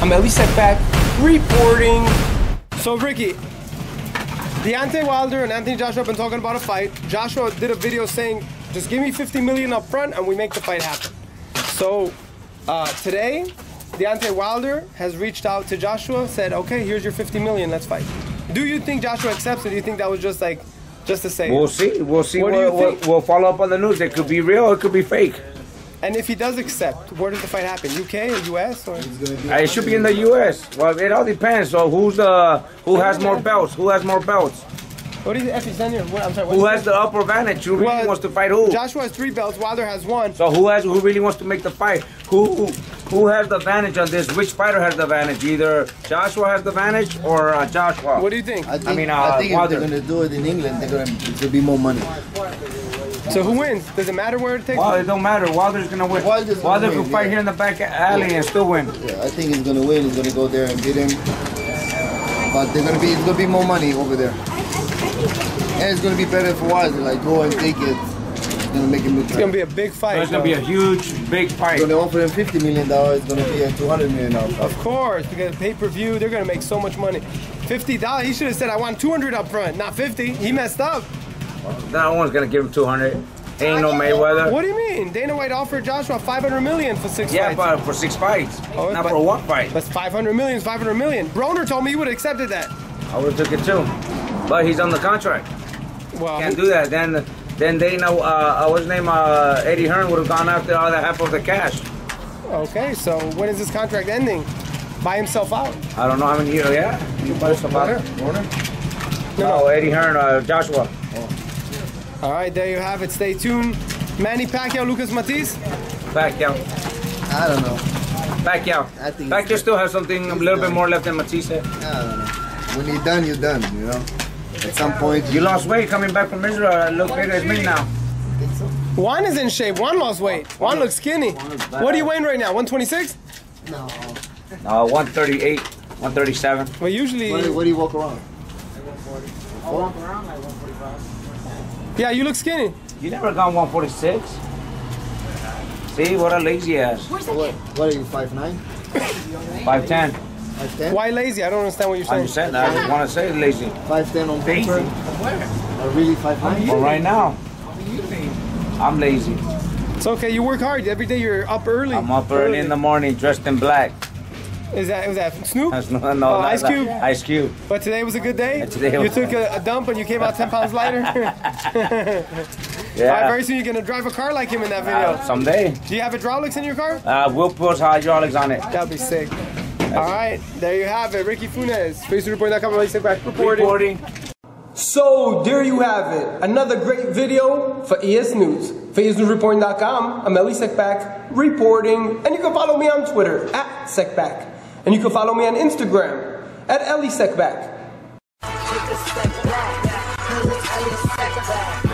I'm Elie Seckbach reporting. So Ricky, Deontay Wilder and Anthony Joshua have been talking about a fight. Joshua did a video saying, just give me 50 million up front and we make the fight happen. So today, Deontay Wilder has reached out to Joshua, said, okay, here's your 50 million, let's fight. Do you think Joshua accepts it? Do you think that was just like, just to say? We'll see. We'll see. We'll follow up on the news. It could be real. It could be fake. And if he does accept, where does the fight happen? UK or US? Or? It should be in the US. Well, it all depends. So who has more belts? Who has more belts? What is it? I'm sorry. Who has the upper advantage? Who really wants to fight who? Joshua has 3 belts. Wilder has 1. So who really wants to make the fight? Who has the advantage on this? Which fighter has the advantage? Either Joshua has the advantage or Joshua. What do you think? I think if they're going to do it in England, it's going to be more money. So who wins? Does it matter where it takes? Well, it don't matter. Wilder's gonna win. Wilder can fight here in the back alley and still win. Yeah, I think he's gonna win. He's gonna go there and beat him. But it's gonna be more money over there. And it's gonna be better for Wilder. Like go and take it. It's gonna make him look. It's gonna be a big fight. So it's gonna be a huge, big fight. It's gonna offer him $50 million. It's gonna be a $200 million. Of course, because pay-per-view, they're gonna make so much money. $50. He should have said, "I want 200 up front, not 50." He messed up. No one's gonna give him 200. Ain't no Mayweather. What do you mean? Dana White offered Joshua 500 million for 6 fights. Yeah, but for 6 fights, not for 1 fight. That's 500 million. 500 million. Broner told me you would have accepted that. I would have took it too, but he's on the contract. Well, can't do that. Then Dana, what's his name? Eddie Hearn would have gone after all the half of the cash. Okay, so when is this contract ending? Buy himself out. I don't know how many years. Yeah, you buy yourself out. No, Eddie Hearn, Joshua. All right, there you have it. Stay tuned. Manny Pacquiao, Lucas Matiz? Pacquiao. I don't know. Pacquiao. Pacquiao still has something a little bit more left than Matiz. I don't know. When you're done, you're done, you know? At some point... You lost weight coming back from Israel. Look bigger as me now. Juan is in shape. Juan lost weight. Juan looks skinny. What are you weighing right now? 126? No. 138, 137. Well, usually... What do you walk around? I walk around like 145. Yeah, you look skinny. You never gone 146. See, what a lazy ass. What are you, 5'9"? 5'10". 5'10"? Why lazy? I don't understand what you're saying. I'm saying that. I want to say lazy. 5'10" on paper? Or really 5'9"? Well, right now, I'm lazy. It's okay, you work hard. Every day you're up early. I'm up early in the morning, dressed in black. Was that Snoop? No, Ice Cube? Ice Cube. But today was a good day? You took a dump and you came out 10 pounds lighter? Yeah. Very soon you're going to drive a car like him in that video. Someday. Do you have hydraulics in your car? We'll put hydraulics on it. That'd be sick. All right, there you have it. Ricky Funez, FacetReport.com, Elie Seckbach reporting. So there you have it. Another great video for ES News. FacetReport.com, I'm Elie Seckbach reporting. And you can follow me on Twitter, @Seckbach. And you can follow me on Instagram, @Elie Seckbach.